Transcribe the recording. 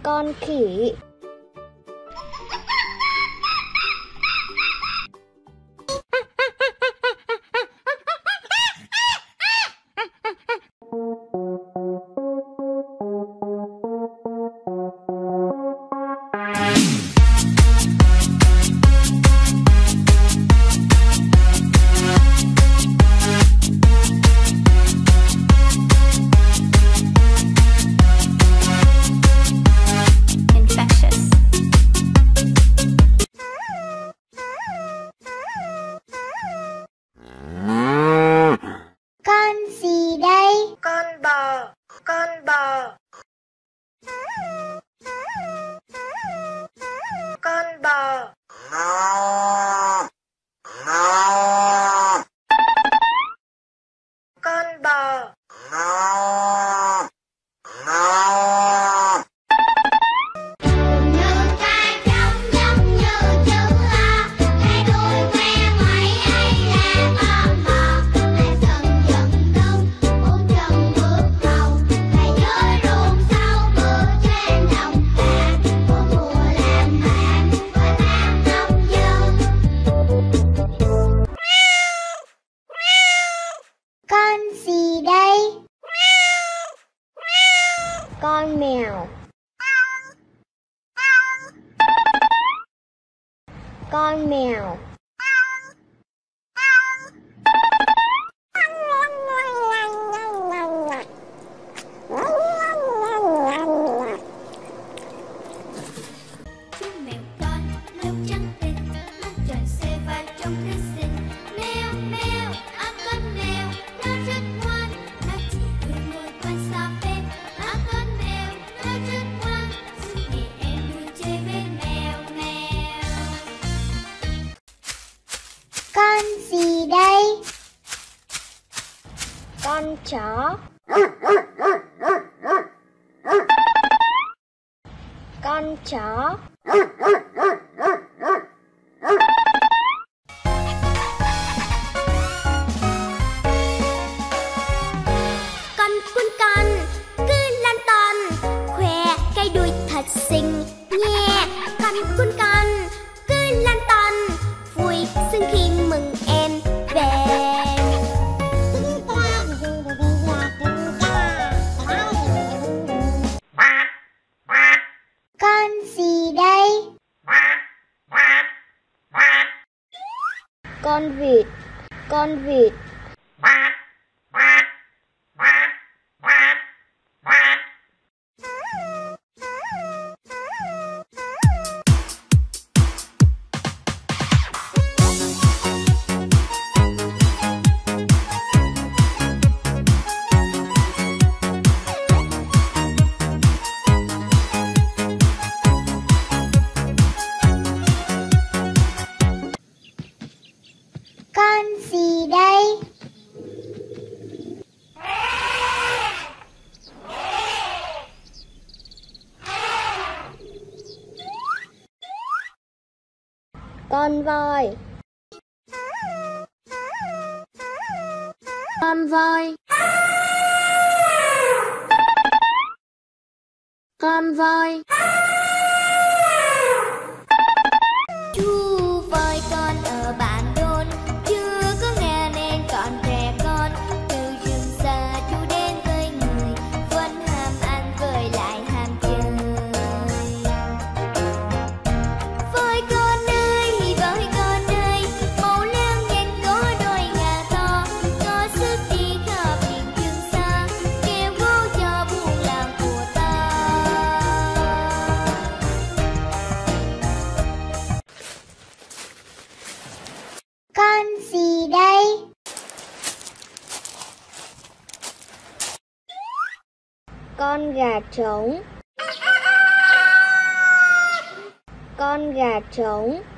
Con khỉ. Con bò, con bò. Con bò. Con bò. Con gì đây? Con mèo. Con mèo. Chú mèo con lông trắng tinh, mắt tròn xe vai trông rất xinh. Mèo mèo, con mèo, nó rất ngoan, nó chỉ cười ngồi quan sát bên. Con mèo, nó rất ngoan, suốt ngày em luôn chơi với mèo mèo. Con gì đây? Con chó. Con chó. Con cứ lăn ton, khoe cái đuôi thật xinh nhé. Con cứ lăn ton, vui sướng khi mừng em về. Con gì đây? Con vịt. Con vịt. Con gì đây? Con voi. Con voi. Con voi. Chú voi con ở bản đôn, chưa có nghe nên còn trẻ con. Từ rừng xa chú đến với người, vẫn ham ăn cười lại ham chơi. Voi con ơi, màu leo nhanh có đôi ngà to, có sức đi khắp miền trường xa, kêu gấu cho buồn làng của ta. Con gì đây? Con gà trống. Con gà trống.